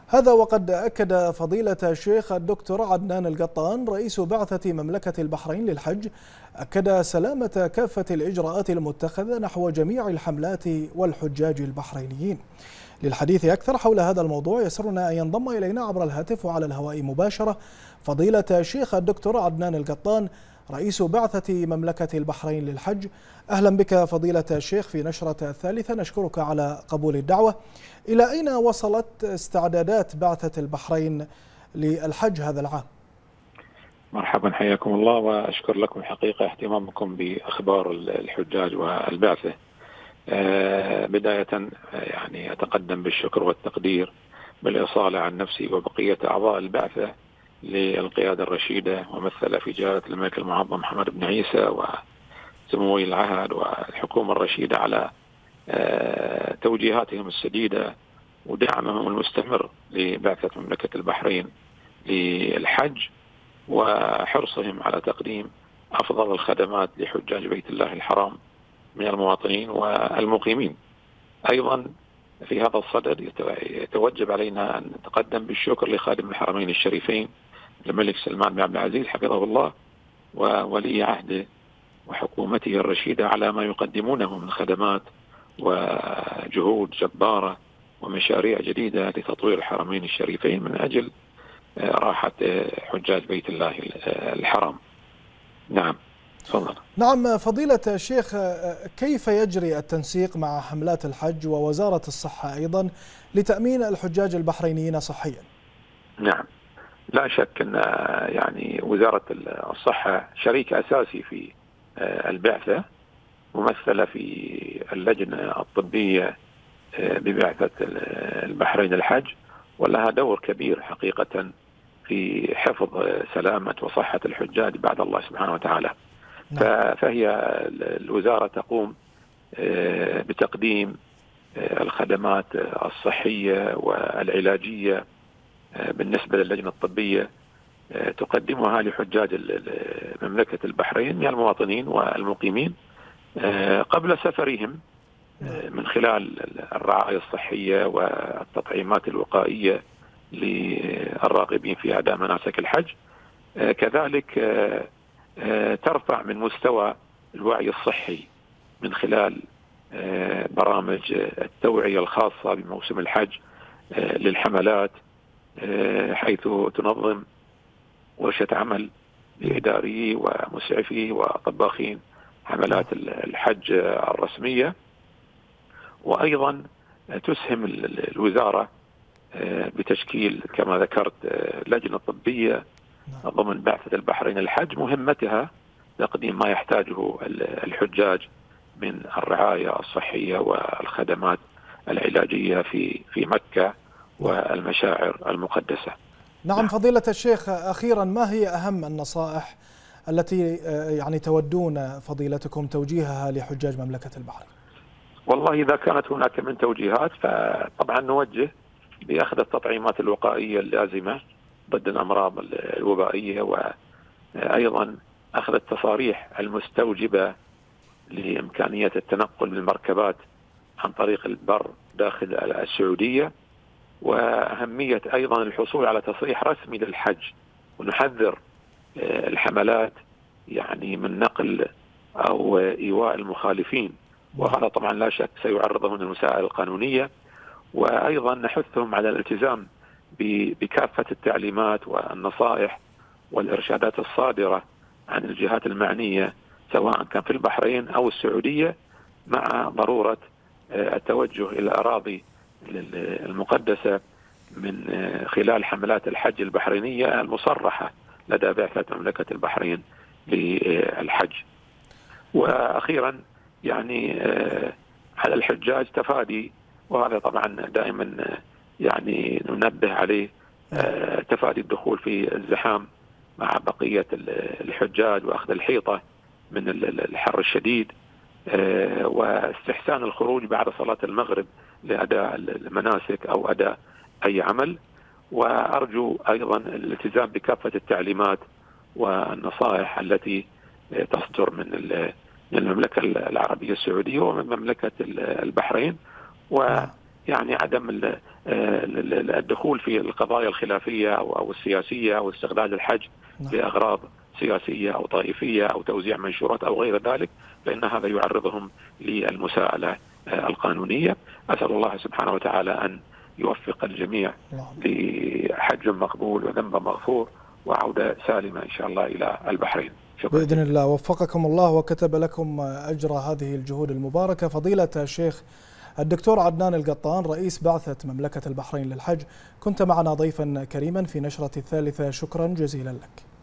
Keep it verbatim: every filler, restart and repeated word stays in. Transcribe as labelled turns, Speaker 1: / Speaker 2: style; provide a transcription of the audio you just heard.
Speaker 1: هذا وقد أكد فضيلة الشيخ الدكتور عدنان القطان رئيس بعثة مملكة البحرين للحج أكد سلامة كافة الإجراءات المتخذة نحو جميع الحملات والحجاج البحرينيين. للحديث أكثر حول هذا الموضوع يسرنا أن ينضم إلينا عبر الهاتف وعلى الهواء مباشرة فضيلة الشيخ الدكتور عدنان القطان رئيس بعثة مملكة البحرين للحج. أهلا بك فضيلة الشيخ في نشرة الثالثة، نشكرك على قبول الدعوة. إلى أين وصلت استعدادات بعثة البحرين للحج هذا العام؟
Speaker 2: مرحبا، حياكم الله، وأشكر لكم حقيقة اهتمامكم بأخبار الحجاج والبعثة. آه بداية يعني أتقدم بالشكر والتقدير بالإصالة عن نفسي وبقية أعضاء البعثة للقيادة الرشيدة ومثل في جلالة الملك المعظم محمد بن عيسى وسمو العهد والحكومة الرشيدة على آه توجيهاتهم السديدة ودعمهم المستمر لبعثة مملكة البحرين للحج وحرصهم على تقديم أفضل الخدمات لحجاج بيت الله الحرام من المواطنين والمقيمين. أيضا في هذا الصدد يتوجب علينا أن نتقدم بالشكر لخادم الحرمين الشريفين الملك سلمان بن عبد العزيز حفظه الله وولي عهده وحكومته الرشيدة على ما يقدمونه من خدمات وجهود جبارة ومشاريع جديدة لتطوير الحرمين الشريفين من أجل راحة حجاج بيت الله الحرام. نعم تفضل.
Speaker 1: نعم فضيلة الشيخ، كيف يجري التنسيق مع حملات الحج ووزارة الصحة أيضا لتأمين الحجاج البحرينيين صحيا؟
Speaker 2: نعم، لا شك أن يعني وزارة الصحة شريك أساسي في البعثة، ممثلة في اللجنة الطبية ببعثة البحرين الحج، ولها دور كبير حقيقة في حفظ سلامة وصحة الحجاج بعد الله سبحانه وتعالى. فهي الوزارة تقوم بتقديم الخدمات الصحية والعلاجية بالنسبة للجنة الطبية، تقدمها لحجاج مملكة البحرين من المواطنين والمقيمين قبل سفرهم من خلال الرعاية الصحية والتطعيمات الوقائية للراغبين في أداء مناسك الحج. كذلك ترفع من مستوى الوعي الصحي من خلال برامج التوعية الخاصة بموسم الحج للحملات، حيث تنظم ورشة عمل لإداري ومسعفي وطباخين حملات الحج الرسمية. وأيضا تسهم الوزارة بتشكيل كما ذكرت لجنة طبية ضمن بعثة البحرين الحج، مهمتها تقديم ما يحتاجه الحجاج من الرعاية الصحية والخدمات العلاجية في في مكة والمشاعر المقدسة.
Speaker 1: نعم فضيلة الشيخ، أخيرا ما هي أهم النصائح التي يعني تودون فضيلتكم توجيهها لحجاج مملكة البحرين؟
Speaker 2: والله إذا كانت هناك من توجيهات فطبعا نوجه بأخذ التطعيمات الوقائية اللازمة ضد الأمراض الوبائية، وأيضا أخذ التصاريح المستوجبة لإمكانية التنقل بالمركبات عن طريق البر داخل السعودية، وأهمية أيضا الحصول على تصريح رسمي للحج. ونحذر الحملات يعني من نقل أو إيواء المخالفين، وهذا طبعا لا شك سيعرضهم للمسائل القانونية. وأيضا نحثهم على الالتزام بكافة التعليمات والنصائح والإرشادات الصادرة عن الجهات المعنية سواء كان في البحرين أو السعودية، مع ضرورة التوجه إلى الأراضي المقدسة من خلال حملات الحج البحرينية المصرحة لدى بعثة مملكة البحرين للحج. وأخيرا يعني على الحجاج تفادي، وهذا طبعا دائما يعني ننبه عليه، تفادي الدخول في الزحام مع بقية الحجاج وأخذ الحيطة من الحر الشديد، واستحسان الخروج بعد صلاة المغرب لأداء المناسك أو أداء أي عمل. وأرجو أيضا الالتزام بكافة التعليمات والنصائح التي تصدر من من المملكة العربية السعودية ومن مملكة البحرين، يعني عدم الدخول في القضايا الخلافية أو السياسية أو استغلال الحج لأغراض سياسية أو طائفية أو توزيع منشورات أو غير ذلك، فإن هذا يعرضهم للمساءلة القانونية. أسأل الله سبحانه وتعالى أن يوفق الجميع لحج مقبول وذنب مغفور وعودة سالمة إن شاء الله إلى البحرين.
Speaker 1: شكرا بإذن الله. وفقكم الله وكتب لكم أجر هذه الجهود المباركة. فضيلة الشيخ الدكتور عدنان القطان رئيس بعثة مملكة البحرين للحج، كنت معنا ضيفا كريما في نشرة الثالثة، شكرا جزيلا لك.